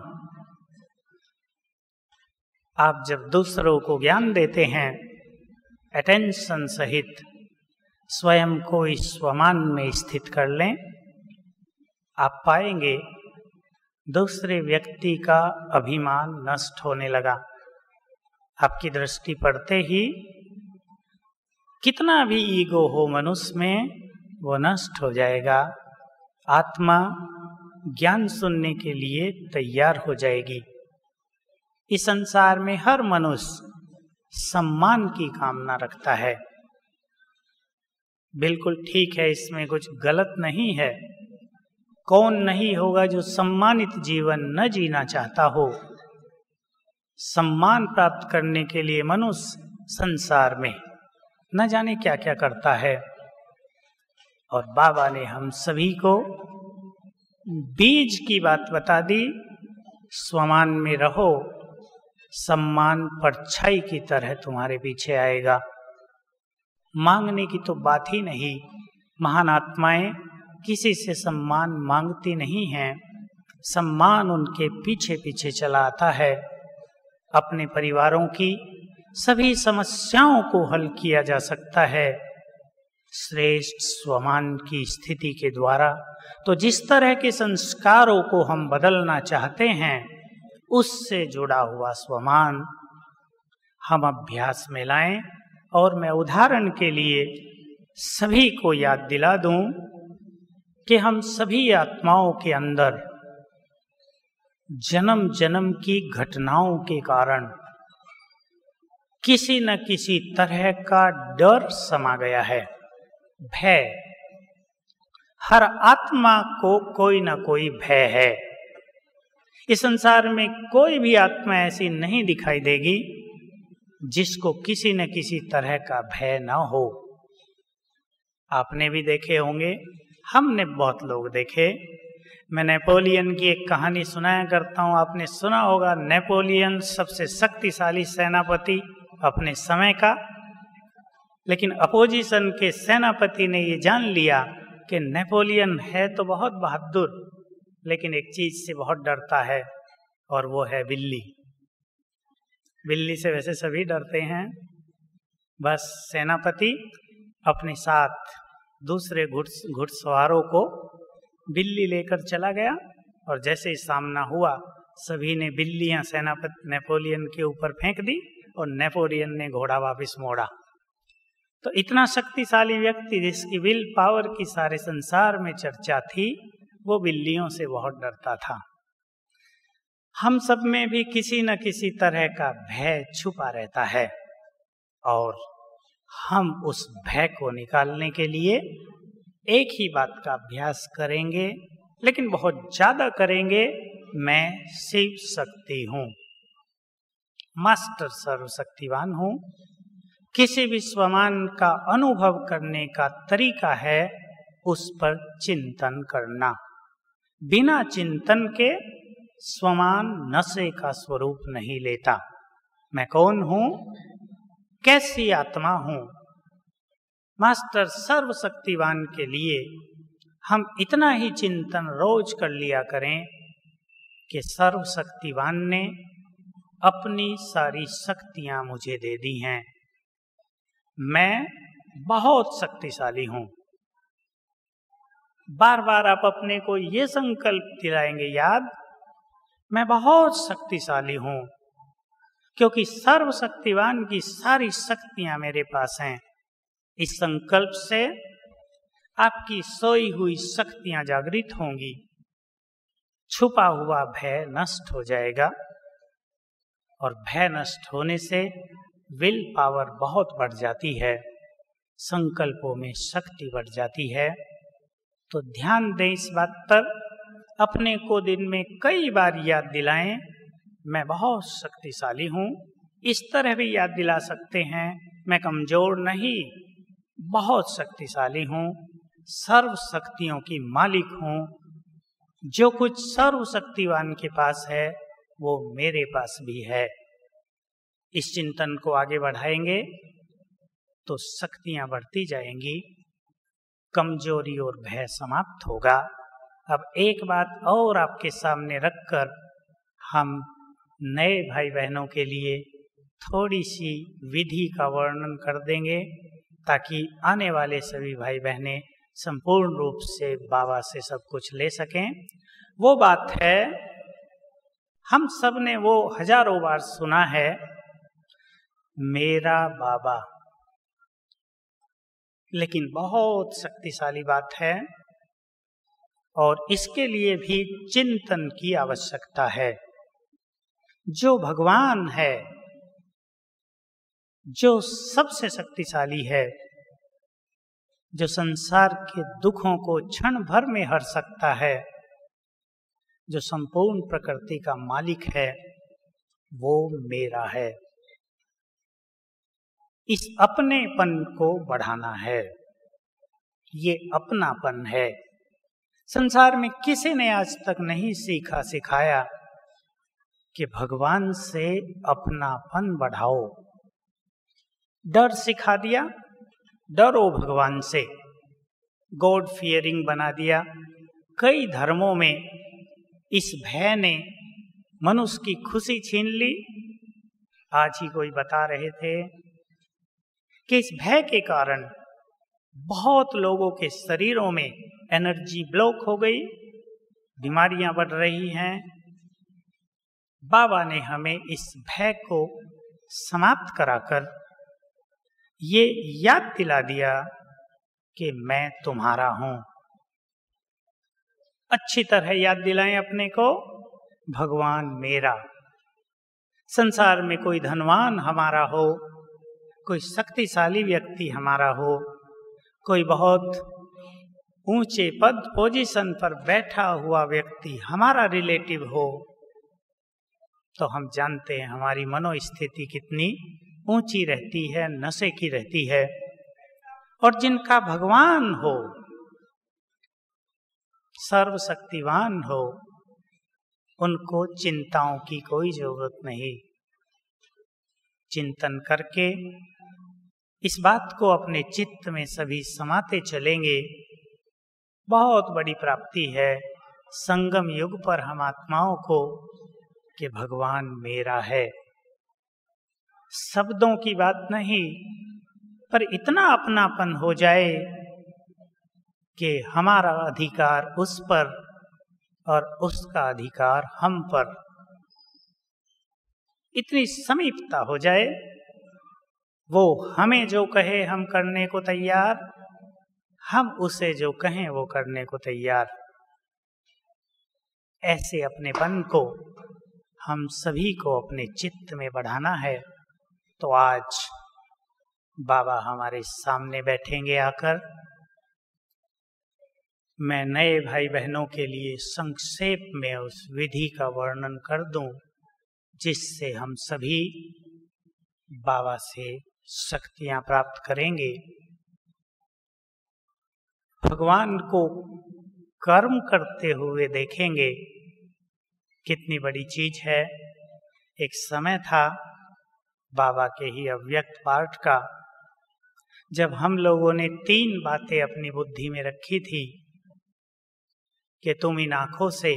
आप जब दूसरों को ज्ञान देते हैं अटेंशन सहित, स्वयं को इस स्वमान में स्थित कर लें, आप पाएंगे दूसरे व्यक्ति का अभिमान नष्ट होने लगा। आपकी दृष्टि पड़ते ही कितना भी ईगो हो मनुष्य में, वो नष्ट हो जाएगा। आत्मा ज्ञान सुनने के लिए तैयार हो जाएगी। इस संसार में हर मनुष्य सम्मान की कामना रखता है। बिल्कुल ठीक है, इसमें कुछ गलत नहीं है। कौन नहीं होगा जो सम्मानित जीवन न जीना चाहता हो। सम्मान प्राप्त करने के लिए मनुष्य संसार में न जाने क्या क्या करता है। और बाबा ने हम सभी को बीज की बात बता दी। स्वमान में रहो, सम्मान परछाई की तरह तुम्हारे पीछे आएगा। मांगने की तो बात ही नहीं। महान आत्माएं किसी से सम्मान मांगती नहीं हैं। सम्मान उनके पीछे पीछे चला आता है। अपने परिवारों की सभी समस्याओं को हल किया जा सकता है श्रेष्ठ स्वमान की स्थिति के द्वारा। तो जिस तरह के संस्कारों को हम बदलना चाहते हैं, उससे जुड़ा हुआ स्वमान हम अभ्यास में लाएं। और मैं उदाहरण के लिए सभी को याद दिला दूं कि हम सभी आत्माओं के अंदर जन्म जन्म की घटनाओं के कारण किसी न किसी तरह का डर समा गया है, भय। हर आत्मा को कोई ना कोई भय है। इस संसार में कोई भी आत्मा ऐसी नहीं दिखाई देगी जिसको किसी न किसी तरह का भय न हो। आपने भी देखे होंगे, हमने बहुत लोग देखे। मैं नेपोलियन की एक कहानी सुनाया करता हूँ। आपने सुना होगा, नेपोलियन सबसे शक्तिशाली सेनापति अपने समय का। लेकिन अपोजिशन के सेनापति ने ये जान लिया कि नेपोलियन है तो बहुत बहादुर, लेकिन एक चीज से बहुत डरता है, और वो है बिल्ली। बिल्ली से वैसे सभी डरते हैं। बस सेनापति अपने साथ दूसरे घुड़सवारों को बिल्ली लेकर चला गया, और जैसे ही सामना हुआ, सभी ने बिल्लियां सेनापति नेपोलियन के ऊपर फेंक दी, और नेपोलियन ने घोड़ा वापस मोड़ा। तो इतना शक्तिशाली व्यक्ति जिसकी विल पावर की सारे संसार में चर्चा थी, वो बिल्लियों से बहुत डरता था। हम सब में भी किसी न किसी तरह का भय छुपा रहता है, और हम उस भय को निकालने के लिए एक ही बात का अभ्यास करेंगे, लेकिन बहुत ज्यादा करेंगे मैं शिव शक्ति हूँ, मास्टर सर्वशक्तिवान हूँ। किसी भी स्वमान का अनुभव करने का तरीका है उस पर चिंतन करना। बिना चिंतन के स्वमान नशे का स्वरूप नहीं लेता। मैं कौन हूँ, कैसी आत्मा हूँ। मास्टर सर्वशक्तिवान के लिए हम इतना ही चिंतन रोज कर लिया करें कि सर्वशक्तिवान ने अपनी सारी शक्तियां मुझे दे दी हैं, मैं बहुत शक्तिशाली हूं। बार बार आप अपने को ये संकल्प दिलाएंगे याद, मैं बहुत शक्तिशाली हूं, क्योंकि सर्वशक्तिवान की सारी शक्तियां मेरे पास हैं। इस संकल्प से आपकी सोई हुई शक्तियां जागृत होंगी, छुपा हुआ भय नष्ट हो जाएगा, और भय नष्ट होने से विल पावर बहुत बढ़ जाती है, संकल्पों में शक्ति बढ़ जाती है। तो ध्यान दें इस बात पर, अपने को दिन में कई बार याद दिलाएं, मैं बहुत शक्तिशाली हूँ। इस तरह भी याद दिला सकते हैं, मैं कमजोर नहीं, बहुत शक्तिशाली हूँ, सर्व शक्तियों की मालिक हूँ। जो कुछ सर्वशक्तिवान के पास है वो मेरे पास भी है। इस चिंतन को आगे बढ़ाएंगे तो शक्तियां बढ़ती जाएंगी, कमजोरी और भय समाप्त होगा। अब एक बात और आपके सामने रखकर हम नए भाई बहनों के लिए थोड़ी सी विधि का वर्णन कर देंगे, ताकि आने वाले सभी भाई बहनें संपूर्ण रूप से बाबा से सब कुछ ले सकें। वो बात है, हम सब ने वो हजारों बार सुना है, मेरा बाबा, लेकिन बहुत शक्तिशाली बात है और इसके लिए भी चिंतन की आवश्यकता है। जो भगवान है, जो सबसे शक्तिशाली है, जो संसार के दुखों को क्षण भर में हर सकता है, जो संपूर्ण प्रकृति का मालिक है, वो मेरा है। इस अपनेपन को बढ़ाना है, ये अपनापन है। संसार में किसी ने आज तक नहीं सीखा सिखाया कि भगवान से अपनापन बढ़ाओ। डर सिखा दिया, डरो भगवान से, गॉड फियरिंग बना दिया। कई धर्मों में इस भय ने मनुष्य की खुशी छीन ली। आज ही कोई बता रहे थे कि इस भय के कारण बहुत लोगों के शरीरों में एनर्जी ब्लॉक हो गई, बीमारियां बढ़ रही हैं। बाबा ने हमें इस भय को समाप्त कराकर ये याद दिला दिया कि मैं तुम्हारा हूं। अच्छी तरह याद दिलाएं अपने को, भगवान मेरा। संसार में कोई धनवान हमारा हो, कोई शक्तिशाली व्यक्ति हमारा हो, कोई बहुत ऊंचे पद पोजीशन पर बैठा हुआ व्यक्ति हमारा रिलेटिव हो, तो हम जानते हैं हमारी मनोस्थिति कितनी ऊंची रहती है, नशे की रहती है। और जिनका भगवान हो, सर्वशक्तिवान हो, उनको चिंताओं की कोई जरूरत नहीं। चिंतन करके इस बात को अपने चित्त में सभी समाते चलेंगे, बहुत बड़ी प्राप्ति है संगम युग पर हम आत्माओं को कि भगवान मेरा है। शब्दों की बात नहीं, पर इतना अपनापन हो जाए कि हमारा अधिकार उस पर और उसका अधिकार हम पर, इतनी समीपता हो जाए, वो हमें जो कहे हम करने को तैयार, हम उसे जो कहें वो करने को तैयार। ऐसे अपनेपन को हम सभी को अपने चित्त में बढ़ाना है। तो आज बाबा हमारे सामने बैठेंगे आकर, मैं नए भाई बहनों के लिए संक्षेप में उस विधि का वर्णन कर दूं जिससे हम सभी बाबा से शक्तियां प्राप्त करेंगे। भगवान को कर्म करते हुए देखेंगे, कितनी बड़ी चीज है। एक समय था बाबा के ही अव्यक्त पाठ का, जब हम लोगों ने तीन बातें अपनी बुद्धि में रखी थी कि तुम इन आंखों से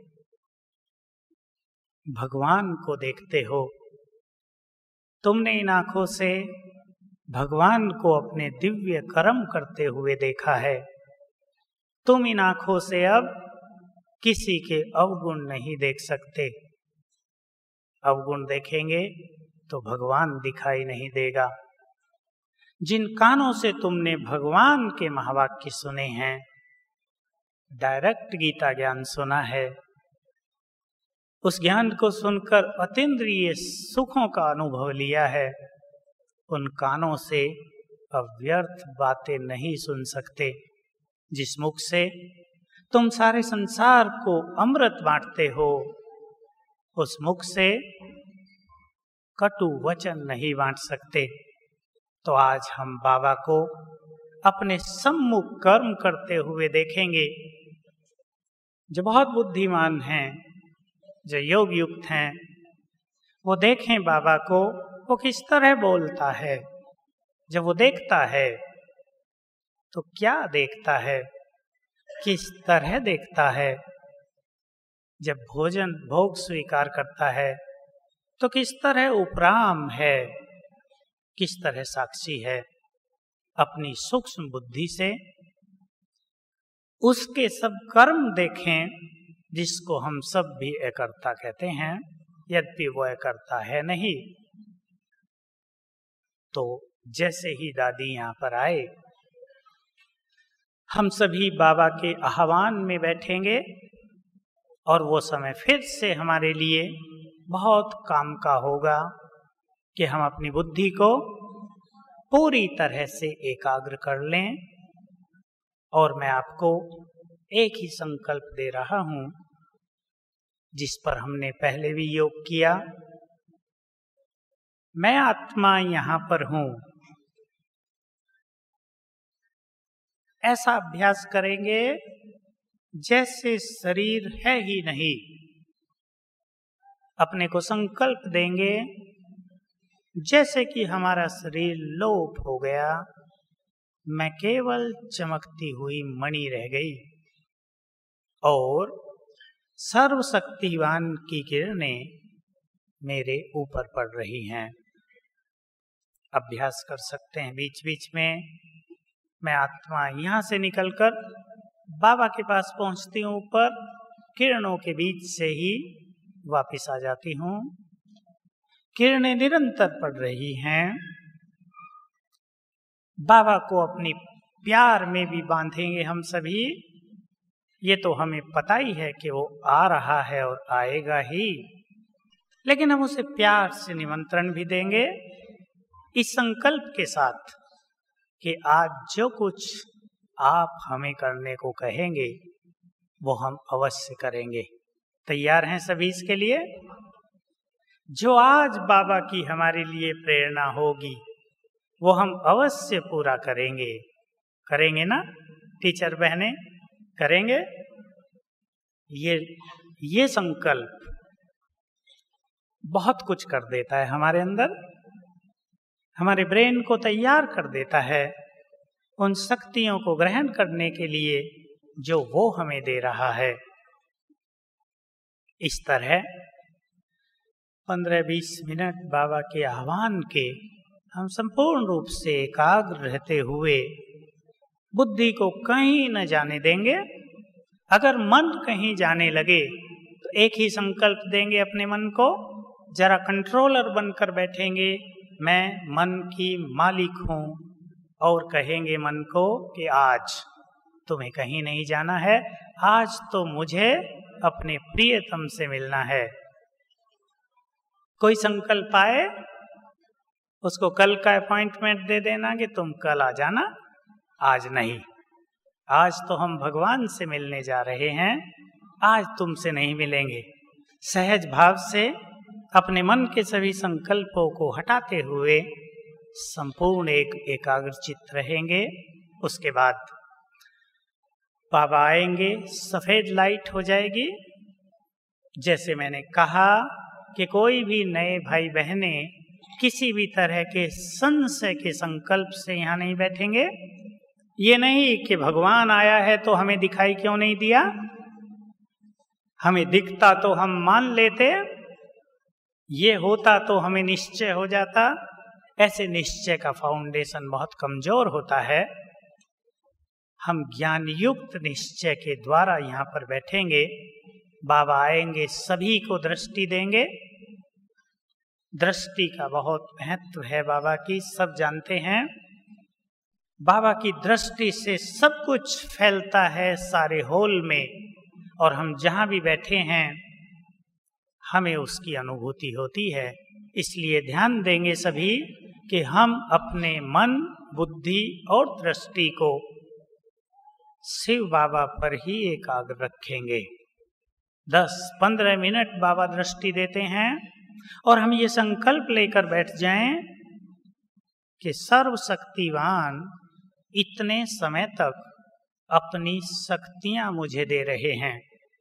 भगवान को देखते हो, तुमने इन आंखों से भगवान को अपने दिव्य कर्म करते हुए देखा है, तुम इन आंखों से अब किसी के अवगुण नहीं देख सकते। अवगुण देखेंगे तो भगवान दिखाई नहीं देगा। जिन कानों से तुमने भगवान के महावाक्य सुने हैं, डायरेक्ट गीता ज्ञान सुना है, उस ज्ञान को सुनकर अतीन्द्रिय सुखों का अनुभव लिया है, उन कानों से अव्यर्थ बातें नहीं सुन सकते। जिस मुख से तुम सारे संसार को अमृत बांटते हो, उस मुख से कटु वचन नहीं बांट सकते। तो आज हम बाबा को अपने सम्मुख कर्म करते हुए देखेंगे। जो बहुत बुद्धिमान हैं, जो योग युक्त हैं, वो देखें बाबा को, वो किस तरह बोलता है। जब वो देखता है तो क्या देखता है, किस तरह देखता है। जब भोजन भोग स्वीकार करता है तो किस तरह उपराम है, किस तरह साक्षी है। अपनी सूक्ष्म बुद्धि से उसके सब कर्म देखें, जिसको हम सब भी अकर्ता कहते हैं, यद्यपि वो अकर्ता है नहीं। तो जैसे ही दादी यहाँ पर आए, हम सभी बाबा के आह्वान में बैठेंगे और वो समय फिर से हमारे लिए बहुत काम का होगा कि हम अपनी बुद्धि को पूरी तरह से एकाग्र कर लें। और मैं आपको एक ही संकल्प दे रहा हूं, जिस पर हमने पहले भी योग किया। मैं आत्मा यहाँ पर हूं, ऐसा अभ्यास करेंगे जैसे शरीर है ही नहीं। अपने को संकल्प देंगे जैसे कि हमारा शरीर लोप हो गया, मैं केवल चमकती हुई मणि रह गई और सर्वशक्तिवान की किरणें मेरे ऊपर पड़ रही हैं। अभ्यास कर सकते हैं बीच बीच में। मैं आत्मा यहाँ से निकलकर बाबा के पास पहुँचती हूँ, ऊपर किरणों के बीच से ही वापिस आ जाती हूँ। किरणें निरंतर पड़ रही हैं। बाबा को अपनी प्यार में भी बांधेंगे हम सभी। ये तो हमें पता ही है कि वो आ रहा है और आएगा ही, लेकिन हम उसे प्यार से निमंत्रण भी देंगे इस संकल्प के साथ कि आज जो कुछ आप हमें करने को कहेंगे वो हम अवश्य करेंगे। तैयार हैं सभी इसके लिए? जो आज बाबा की हमारे लिए प्रेरणा होगी वो हम अवश्य पूरा करेंगे। करेंगे ना टीचर बहने? करेंगे। ये ये संकल्प बहुत कुछ कर देता है हमारे अंदर, हमारे ब्रेन को तैयार कर देता है उन शक्तियों को ग्रहण करने के लिए जो वो हमें दे रहा है। इस तरह पंद्रह बीस मिनट बाबा के आह्वान के हम संपूर्ण रूप से एकाग्र रहते हुए बुद्धि को कहीं न जाने देंगे। अगर मन कहीं जाने लगे तो एक ही संकल्प देंगे अपने मन को, जरा कंट्रोलर बनकर बैठेंगे, मैं मन की मालिक हूँ, और कहेंगे मन को कि आज तुम्हें कहीं नहीं जाना है, आज तो मुझे अपने प्रियतम से मिलना है। कोई संकल्प आए उसको कल का अपॉइंटमेंट दे देना कि तुम कल आ जाना, आज नहीं। आज तो हम भगवान से मिलने जा रहे हैं, आज तुमसे नहीं मिलेंगे। सहज भाव से अपने मन के सभी संकल्पों को हटाते हुए संपूर्ण एक एकाग्रचित्त रहेंगे। उसके बाद बाबा आएंगे, सफेद लाइट हो जाएगी। जैसे मैंने कहा कि कोई भी नए भाई बहने किसी भी तरह के संशय के संकल्प से यहाँ नहीं बैठेंगे। ये नहीं कि भगवान आया है तो हमें दिखाई क्यों नहीं दिया, हमें दिखता तो हम मान लेते, ये होता तो हमें निश्चय हो जाता। ऐसे निश्चय का फाउंडेशन बहुत कमजोर होता है। हम ज्ञान युक्त निश्चय के द्वारा यहाँ पर बैठेंगे। बाबा आएंगे, सभी को दृष्टि देंगे। दृष्टि का बहुत महत्व है बाबा की, सब जानते हैं। बाबा की दृष्टि से सब कुछ फैलता है सारे होल में, और हम जहाँ भी बैठे हैं हमें उसकी अनुभूति होती है। इसलिए ध्यान देंगे सभी कि हम अपने मन, बुद्धि और दृष्टि को शिव बाबा पर ही एकाग्र रखेंगे। दस पंद्रह मिनट बाबा दृष्टि देते हैं और हम ये संकल्प लेकर बैठ जाएं कि सर्वशक्तिवान इतने समय तक अपनी शक्तियां मुझे दे रहे हैं।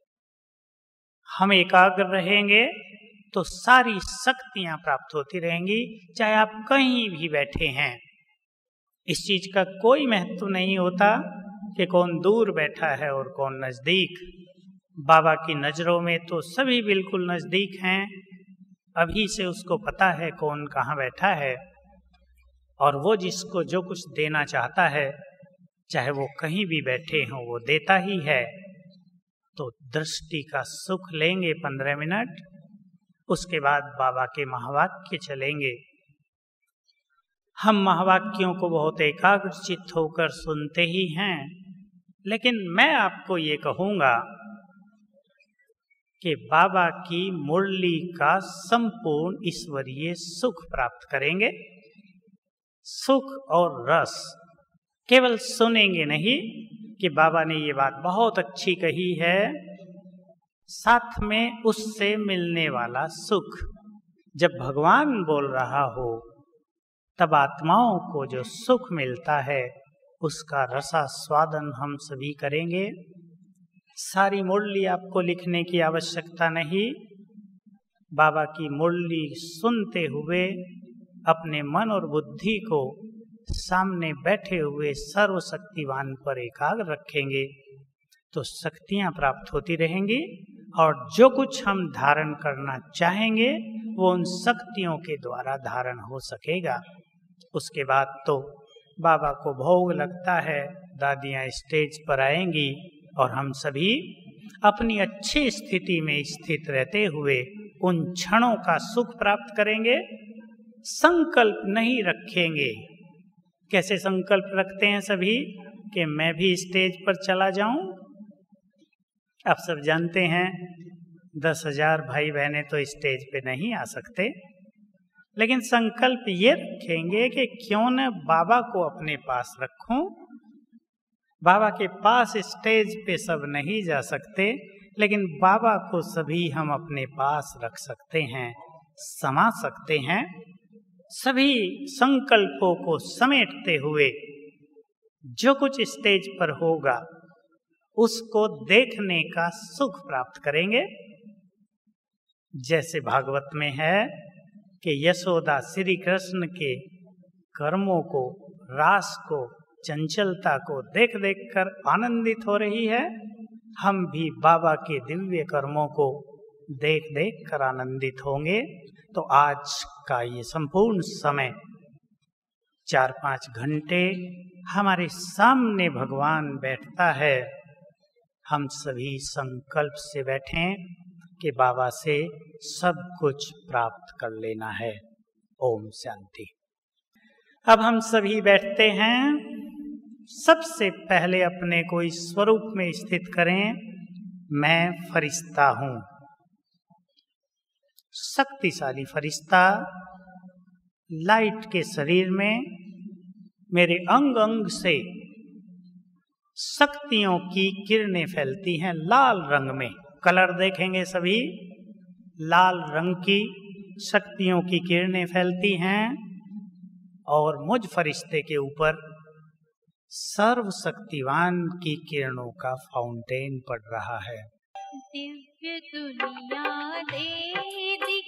हम एकाग्र रहेंगे तो सारी शक्तियां प्राप्त होती रहेंगी, चाहे आप कहीं भी बैठे हैं। इस चीज का कोई महत्व नहीं होता कि कौन दूर बैठा है और कौन नजदीक। बाबा की नजरों में तो सभी बिल्कुल नजदीक हैं। अभी से उसको पता है कौन कहाँ बैठा है, और वो जिसको जो कुछ देना चाहता है, चाहे वो कहीं भी बैठे हों, वो देता ही है। तो दृष्टि का सुख लेंगे पंद्रह मिनट। उसके बाद बाबा के महावाक्य चलेंगे। हम महावाक्यों को बहुत एकाग्रचित्त होकर सुनते ही हैं, लेकिन मैं आपको ये कहूँगा कि बाबा की मुरली का संपूर्ण ईश्वरीय सुख प्राप्त करेंगे। सुख और रस केवल सुनेंगे नहीं कि बाबा ने ये बात बहुत अच्छी कही है, साथ में उससे मिलने वाला सुख। जब भगवान बोल रहा हो तब आत्माओं को जो सुख मिलता है उसका रसास्वादन हम सभी करेंगे। सारी मुरली आपको लिखने की आवश्यकता नहीं। बाबा की मुरली सुनते हुए अपने मन और बुद्धि को सामने बैठे हुए सर्वशक्तिवान पर एकाग्र रखेंगे तो शक्तियां प्राप्त होती रहेंगी, और जो कुछ हम धारण करना चाहेंगे वो उन शक्तियों के द्वारा धारण हो सकेगा। उसके बाद तो बाबा को भोग लगता है, दादियाँ स्टेज पर आएंगी और हम सभी अपनी अच्छी स्थिति में स्थित रहते हुए उन क्षणों का सुख प्राप्त करेंगे। संकल्प नहीं रखेंगे। कैसे संकल्प रखते हैं सभी कि मैं भी स्टेज पर चला जाऊं? आप सब जानते हैं दस हजार भाई बहने तो स्टेज पे नहीं आ सकते, लेकिन संकल्प ये रखेंगे कि क्यों न बाबा को अपने पास रखूं। बाबा के पास स्टेज पे सब नहीं जा सकते, लेकिन बाबा को सभी हम अपने पास रख सकते हैं, समा सकते हैं। सभी संकल्पों को समेटते हुए जो कुछ स्टेज पर होगा उसको देखने का सुख प्राप्त करेंगे। जैसे भागवत में है कि यशोदा श्री कृष्ण के कर्मों को, रास को, चंचलता को देख देख कर आनंदित हो रही है, हम भी बाबा के दिव्य कर्मों को देख देख कर आनंदित होंगे। तो आज का ये संपूर्ण समय चार पाँच घंटे हमारे सामने भगवान बैठता है। हम सभी संकल्प से बैठें कि बाबा से सब कुछ प्राप्त कर लेना है। ओम शांति। अब हम सभी बैठते हैं। सबसे पहले अपने को इस स्वरूप में स्थित करें, मैं फरिश्ता हूं, शक्तिशाली फरिश्ता, लाइट के शरीर में मेरे अंग अंग से शक्तियों की किरणें फैलती हैं लाल रंग में। कलर देखेंगे सभी, लाल रंग की शक्तियों की किरणें फैलती हैं और मुझ फरिश्ते के ऊपर सर्वशक्तिवान की किरणों का फाउंटेन पड़ रहा है। दिव्य दुनिया दे